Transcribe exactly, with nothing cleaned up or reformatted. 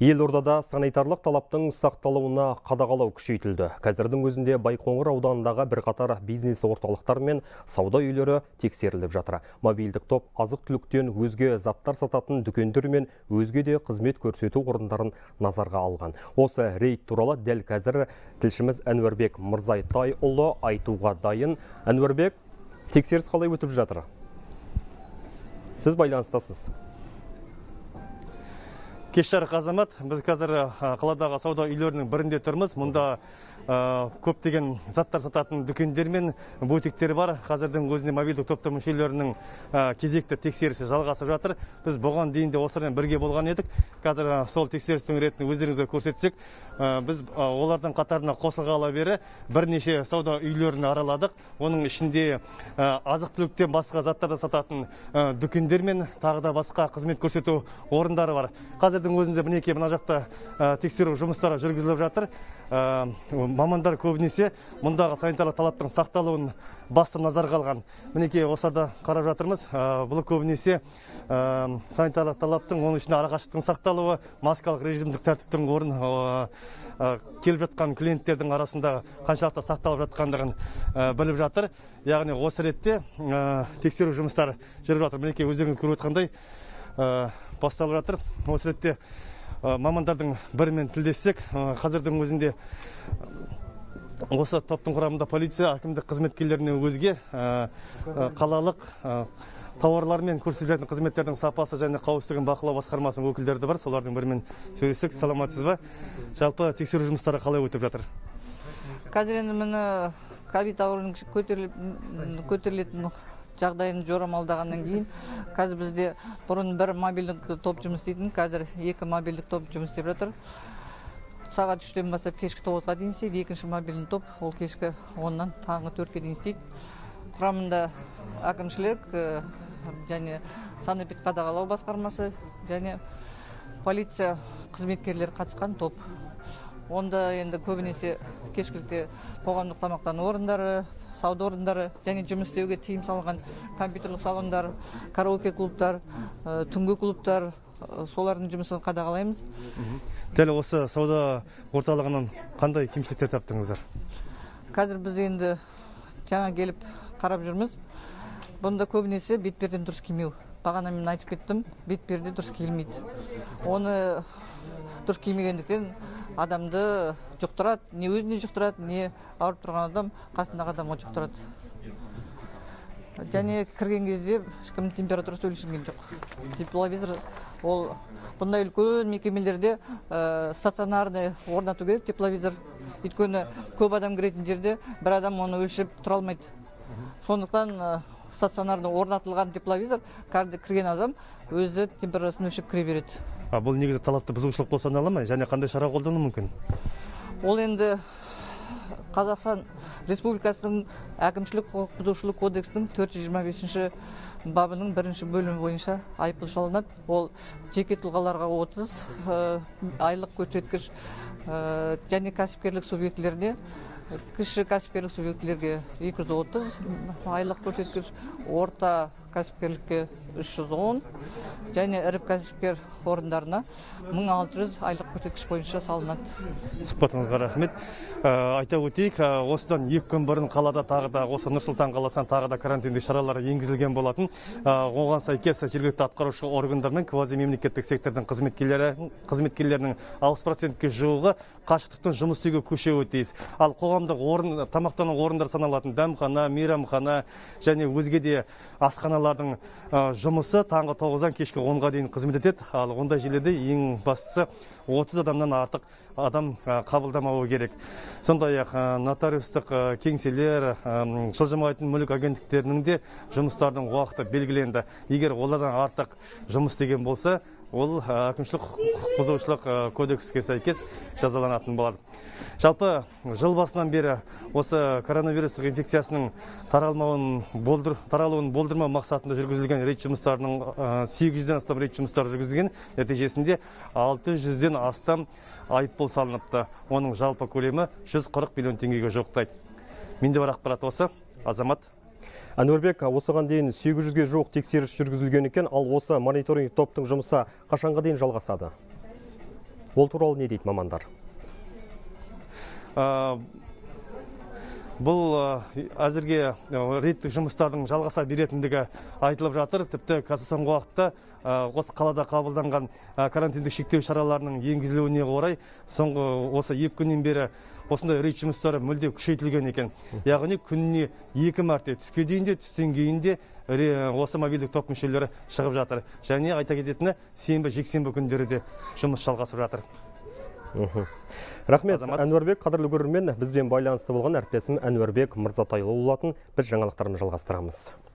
Елордада санитарлық талаптың сақталуына қадағалау күшейтілді. Қазірдің өзінде Байқоңыр ауданындағы бірқатар бизнес орталықтар мен сауда үйлері тексеріліп жатыр. Мобильдік топ азық-түліктен өзге заттар сататын дүкендер мен өзге де қызмет көрсету орындарын назарға алған. Осы рейд туралы дәл қазір тілшіміз Әнуарбек Мырзайтайұлы айтуға дайын. Әнуарбек, тексеріс қалай өтіп жатыр? Сіз байланыстасыз. Кеш жарық азамат, біз қазір қаладағы сауда үйлерінің бірінде тұрмыз. Мұнда көптеген заттар сататын дүкендер мен бутиктер бар. Қазірдің өзінде мобильдік топтың мүшелерінің кезекті тексерісі жалғасып жатыр. Біз бұған дейін де осылармен бірге болған едік. Қазір сол тексерістің ретін өздеріңізге көрсетсек, біз олардың қатарына қосылғалы бері бірнеше сауда үйлерін араладық. Оның ішінде азық-түліктен басқа заттарды сататын дүкендер мен тағы да басқа қызмет көрсету орындары бар. Қазірдің өзінде мінекей мына жақта тексеру жұмыстары жүргізіліп жатыр. Мамандар көбінесе мұндағы санитарлық талаптың сақталуын басты назарға алған. Мінекей осыларды қарап жатырмыз. Бұл көбінесе санитарлық талаптың, оның ішінде арақашықтықтың сақталуы, маскалық режимдік тәртіптің орын келіп жатқан клиенттердің арасында қаншалықты сақталып жатқандығын біліп жатыр. Яғни осы ретте тексеру жұмыстары жүріп жатыр. Мінекей өздеріңіз көріп жатқандай басталып жатыр. Осы ретте мамандардың бірімен тілдессек, қазірдің өзінде осы топтың құрамында полиция, әкімдік қызметкерлеріне өзге қалалық тауарлар мен көрсетілетін қызметтердің сапасы және қауіпсіздігін бақылау басқармасының өкілдері бар. Солардың бірімен сөйлессек, саламатсыз ба? Жалпы тексеру жұмыстары қалай өтіп жатыр? Қазір енді міне ковид ауруының көтерілетін жағдайын жорамалдағаннан кейін қазір бізде бұрын бір мобильдік топ жұмыс істейтін, қазір екі мобильдік топ жұмыс істеп жатыр. Сағат үштен бастап кешкі тоғызға дейін істейді. Екінші мобильдік топ ол кешкі оннан таңғы төртке дейін істейді. Құрамында әкімшілік және санэпид қадағалау басқармасы және полиция қызметкерлері қатысқан топ. Онда енді көбінесе кешкілікте қоғамдық тамақтану орындары, сауда орындары және жұмыс істеуге тыйым салынған компьютерлік салондар, караоке клубтар, түнгі клубтар, солардың жұмысын қадағалаймыз. Дәл осы сауда орталығынан қандай кемшіліктер таптыңыздар? Қазір біз енді жаңа келіп қарап жүрміз. Бұнда көбінесе бетперден дұрыс кимеу. Бағана мен айтып кеттім, бетперде дұрыс киілмейді. Оны дұрыс кимегендіктен адамды жұқтырады, не өзіне жұқтырады, не ауырып тұрған адам қасындағы адамға жұқтырады. Және кірген кезде ешкімнің температурасы өлшенген жоқ. Тепловизор ол бұндай үлкен мекемелерде стационарный орнату керек, тепловизор. Өйткені көп адам кіретін жерде бір адам оны өлшеп тұра алмайды. Сондықтан стационарный орнатылған тепловизор кірген адам өзі температурасын өлшеп кіре береді. Бұл негізі талапты бұзушылық болса ала ма? Және қандай шара қолдану мүмкін? Ол енді Қазақстан Республикасының әкімшілік құқық бұзушылық кодексінің төрт жүз жиырма бесінші бабының бірінші бөлімі бойынша айыппұл салынады. Ол жеке тұлғаларға отыз айлық көрсеткіш және кәсіпкерлік субъектілеріне, кіші кәсіпкерлік субъектілерге екі жүз отыз айлық көрсеткіш, орта кәсіпкерлікке үш жүз он және ірі кәсіпкер орындарына мың алты жүз айлық көрсеткіш бойынша салынады. Сұхбатыңызға рахмет. Айта өтейік, осыдан екі күн бұрын қалада тағы да осы Нұр-Сұлтан қаласынан тағы да карантиндік шаралар енгізілген болатын. Оған сәйкес жергілікті атқарушы органдар мен квазимемлекеттік сектордың қызметкерлері қызметкерлерінің алпыс процентке жуығы қашықтықтан жұмыс істеуге көшуі тиіс. Ал қоғамдық орын, тамақтану орындар саналатын дәмхана, мейрамхана және өзге де асханалардың жұмысы таңғы тоғыздан кешкі онға дейін қызмет етеді. Ал ондай жерлерде ең бастысы отыз адамнан артық адам қабылдамауы керек. Сондай-ақ нотариустық кеңселер, жылжымайтын мүлік агенттіктерінің де жұмыстардың уақыты белгіленді. Егер олардан артық жұмыс деген болса, ол әкімшілік құқық бұзушылық кодекске сәйкес жазаланатын болады. Жалпы жыл басынан бері осы коронавирустық инфекциясының таралмауын болдыр, таралуын болдырмау мақсатында жүргізілген рейд жұмыстарының сегіз жүзден астам рейд жұмыстары жүргізілген. Нәтижесінде алты жүзден астам айыппұл салыныпты. Оның жалпы көлемі жүз қырық миллион теңгеге жуықтайды. Менде бар ақпарат осы. Азамат. Әнуарбек, осыған дейін сегіз жүзге жуық тексеріс жүргізілген екен, ал осы мониторинг топтың жұмысы қашанға дейін жалғасады? Ол туралы не дейді мамандар? Бұл әзірге рейдтік жұмыстардың жалғаса беретіндігі айтылып жатыр. Тіпті қазір соңғы уақытта осы қалада қабылданған карантиндік шектеу шараларының енгізілуіне орай соңғы осы екі күннен бері осындай рейд жұмыстары мүлде күшейтілген екен. Яғни күніне екі мәрте түске дейін де, түстен кейін де осы мобильдік топ мүшелері шығып жатыр. Және айта кететіні, сенбі, жексенбі күндері де жұмыс жалғасып жатыр. Рахмет, Әнуарбек. Қадірлі көрермен, бізбен байланысты болған әріптесім Әнуарбек Мырзатайұлы болатын. Біз жаңалықтарымызды жалғастырамыз.